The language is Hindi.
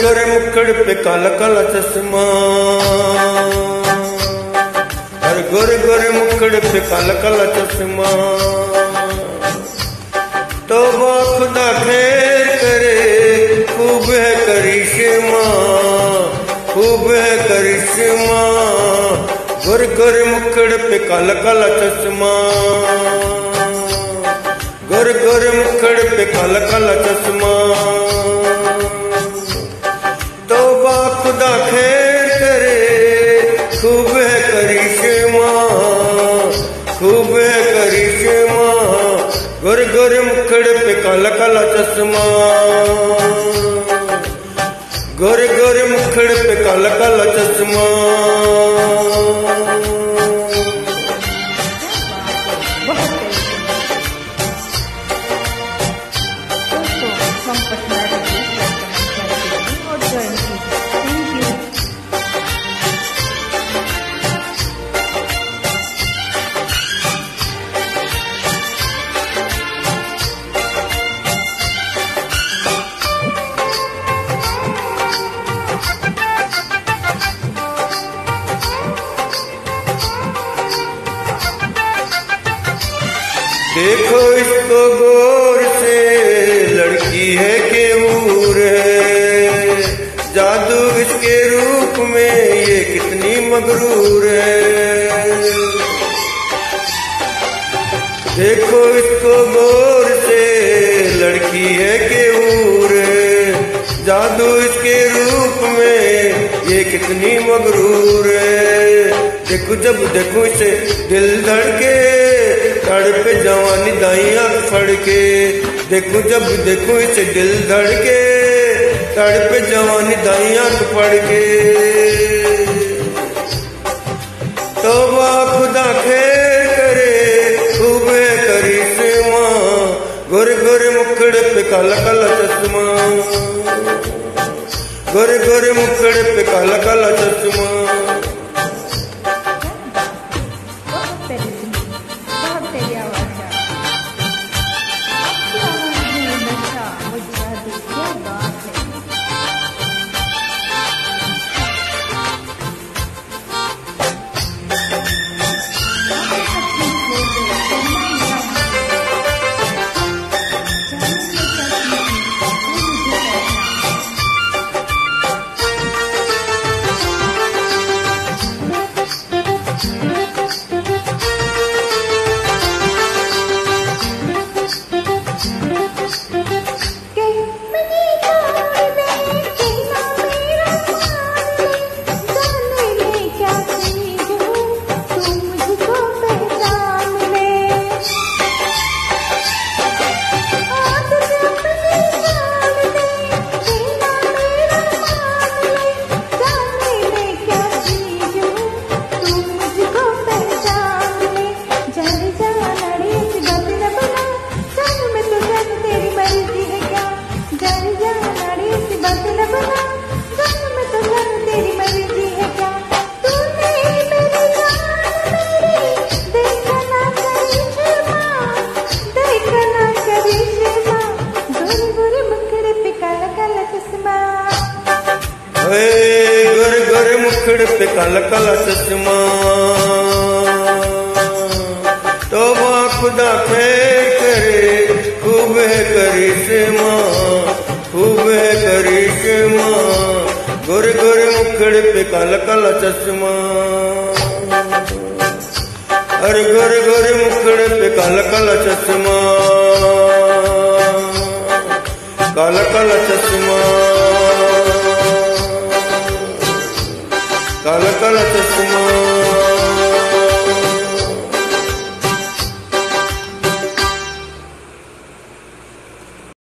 गोरे मुखड़ पे काला काला चश्मा, हर गोरे गोरे मुखड़ पे काला काला चश्मा। तौबा खुदा खैर करे, खूब है करिश्मा, खूब है करिश्मा। गोरे गोरे मुखड़ पे काला काला चश्मा, गोरे गोरे मुखड़ पे काला काला चश्मा। तौबा खुदा खैर करे, खूब है करिश्मा, खूब है करिश्मा। गोरे गोरे मुखड़ पे काला काला चश्मा, गोरे गोरे मुखड़ पे काला काला चश्मा। देखो इसको गौर से, लड़की है कि हूर है, जादू इसके रूप में ये कितनी मगरूर है। देखो इसको गौर से, लड़की है कि हूर है, जादू इसके रूप में ये कितनी मगरूर है। देखो जब देखो इसे दिल धड़के, तड़पे जवानी दाई आंख फड़ के। देखो जब देखो इसे दिल धड़के, तड़पे जवानी दाई आंख फड़ के। तौबा खुदा खैर करे, खूब है करिश्मा। गोरे गोरे मुखड़ पे काला काला चश्मा, गोरे गोरे मुखड़ पे काला काला चश्मा। गोरे गोरे मुखड़ पे काला काला चश्मा। तौबा खुदा खैर करे, खूब है करिश्मा, खूब है करिश्मा। गोरे गोरे मुखड़ पे काला काला चश्मा, अरे गोरे गोरे मुखड़ पे काला काला चश्मा, काला काला चश्मा, काला काला चश्मा।